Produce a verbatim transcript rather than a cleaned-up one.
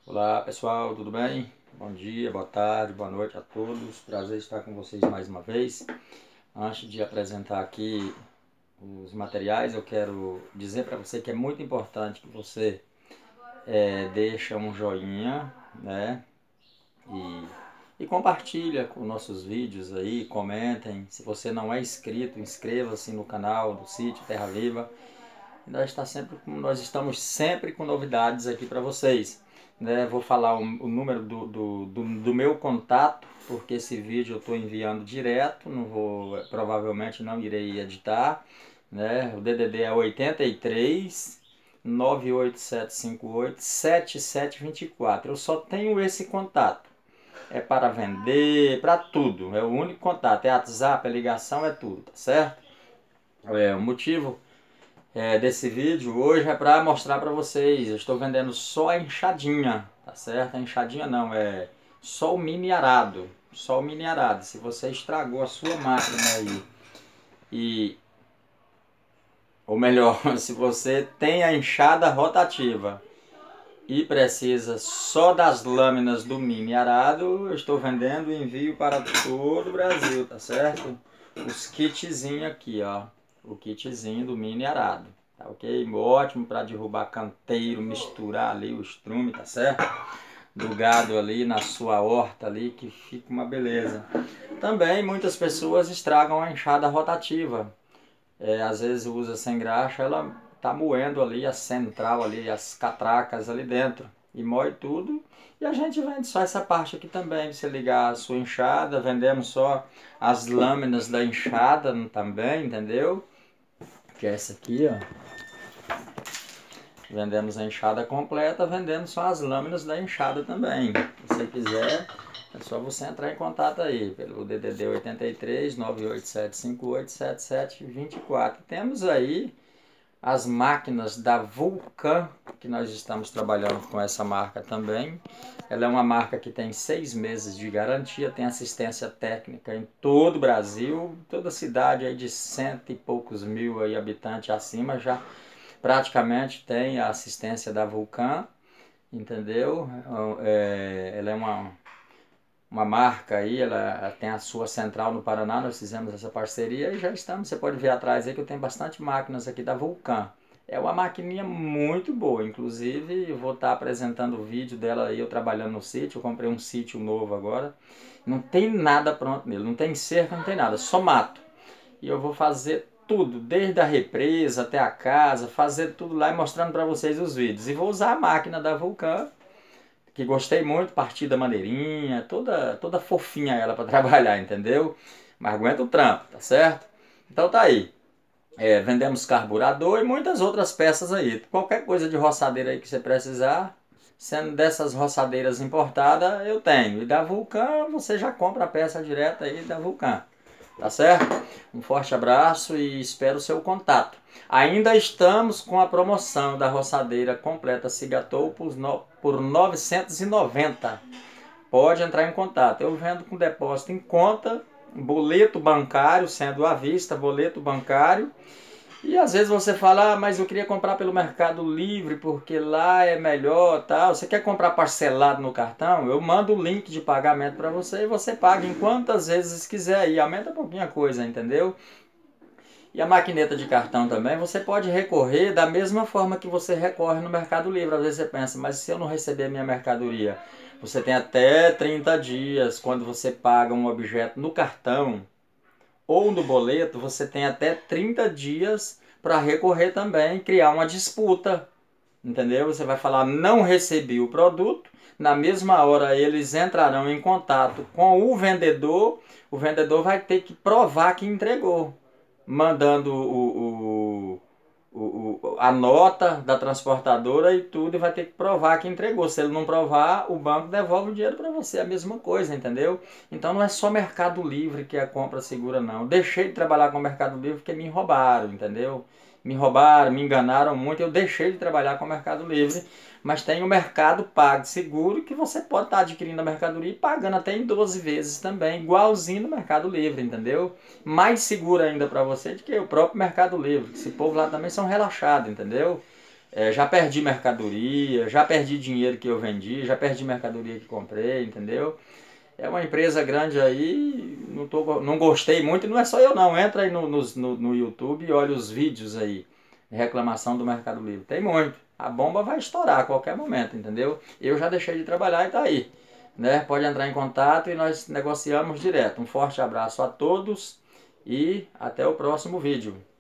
Olá pessoal, tudo bem? Bom dia, boa tarde, boa noite a todos. Prazer estar com vocês mais uma vez. Antes de apresentar aqui os materiais, eu quero dizer para você que é muito importante que você é, deixa um joinha, né? E, e compartilha com nossos vídeos aí, comentem. Se você não é inscrito, inscreva-se no canal do Sítio Terra Viva. Nós, está sempre, nós estamos sempre com novidades aqui para vocês. Né? Vou falar o, o número do, do, do, do meu contato, porque esse vídeo eu estou enviando direto, não vou, provavelmente não irei editar. Né? O D D D é oitenta e três, nove oito sete cinco oito, sete sete dois quatro. Eu só tenho esse contato. É para vender, para tudo. É o único contato. É WhatsApp, é ligação, é tudo, tá certo? É, o motivo é, desse vídeo hoje é para mostrar para vocês. Eu estou vendendo só a enxadinha, tá certo? A enxadinha não, é só o mini arado. Só o mini arado. Se você estragou a sua máquina aí, e, ou melhor, se você tem a enxada rotativa e precisa só das lâminas do mini arado, eu estou vendendo e envio para todo o Brasil, tá certo? Os kitzinhos aqui, ó. O kitzinho do mini arado. Tá ok? Ótimo para derrubar canteiro, misturar ali o estrume, tá certo? Do gado ali na sua horta ali, que fica uma beleza. Também muitas pessoas estragam a enxada rotativa. É, às vezes usa sem graxa, ela tá moendo ali a central ali, as catracas ali dentro. E moe tudo. E a gente vende só essa parte aqui também. Você ligar a sua enxada, vendemos só as lâminas da enxada também, entendeu? Que é essa aqui, ó. Vendemos a enxada completa, vendemos só as lâminas da enxada também. Se você quiser, é só você entrar em contato aí, pelo D D D oitenta e três, nove oito sete cinco oito, sete sete dois quatro. Temos aí as máquinas da Vulcan, que nós estamos trabalhando com essa marca também. Ela é uma marca que tem seis meses de garantia, tem assistência técnica em todo o Brasil, toda cidade aí de cento e poucos mil aí habitantes acima já praticamente tem a assistência da Vulcan, entendeu? É, ela é uma, uma marca aí, ela tem a sua central no Paraná, nós fizemos essa parceria e já estamos, você pode ver atrás aí que eu tenho bastante máquinas aqui da Vulcan. É uma maquininha muito boa, inclusive eu vou estar apresentando o vídeo dela aí, eu trabalhando no sítio, eu comprei um sítio novo agora, não tem nada pronto nele, não tem cerca, não tem nada, só mato. E eu vou fazer tudo, desde a represa até a casa, fazer tudo lá e mostrando para vocês os vídeos. E vou usar a máquina da Vulcan, que gostei muito, partida maneirinha, toda, toda fofinha ela para trabalhar, entendeu? Mas aguenta o trampo, tá certo? Então tá aí. É, vendemos carburador e muitas outras peças aí. Qualquer coisa de roçadeira aí que você precisar, sendo dessas roçadeiras importadas, eu tenho. E da Vulcan, você já compra a peça direta aí da Vulcan. Tá certo? Um forte abraço e espero o seu contato. Ainda estamos com a promoção da roçadeira completa Cigatou por novecentos e noventa. Pode entrar em contato. Eu vendo com depósito em conta, boleto bancário, sendo à vista, boleto bancário. E às vezes você fala, ah, mas eu queria comprar pelo Mercado Livre, porque lá é melhor, tal. Você quer comprar parcelado no cartão? Eu mando o link de pagamento para você e você paga em quantas vezes quiser. E aumenta um pouquinho a coisa, entendeu? E a maquineta de cartão também, você pode recorrer da mesma forma que você recorre no Mercado Livre. Às vezes você pensa, mas se eu não receber a minha mercadoria? Você tem até trinta dias, quando você paga um objeto no cartão ou no boleto, você tem até trinta dias para recorrer também, criar uma disputa, entendeu? Você vai falar, não recebi o produto, na mesma hora eles entrarão em contato com o vendedor, o vendedor vai ter que provar que entregou, mandando o, o, o, a nota da transportadora e tudo, e vai ter que provar que entregou. Se ele não provar, o banco devolve o dinheiro para você, a mesma coisa, entendeu? Então não é só Mercado Livre que a compra segura, não. Eu deixei de trabalhar com o Mercado Livre porque me roubaram, entendeu? Me roubaram, me enganaram muito, eu deixei de trabalhar com o Mercado Livre, mas tem o Mercado Pago Seguro, que você pode estar adquirindo a mercadoria e pagando até em doze vezes também, igualzinho no Mercado Livre, entendeu? Mais seguro ainda para você do que o próprio Mercado Livre, esse povo lá também são relaxados, entendeu? É, já perdi mercadoria, já perdi dinheiro que eu vendi, já perdi mercadoria que comprei, entendeu? É uma empresa grande aí, não, tô, não gostei muito, e não é só eu não, entra aí no, no, no YouTube e olha os vídeos aí, de reclamação do Mercado Livre, tem muito, a bomba vai estourar a qualquer momento, entendeu? Eu já deixei de trabalhar e tá aí, né? Pode entrar em contato e nós negociamos direto. Um forte abraço a todos e até o próximo vídeo.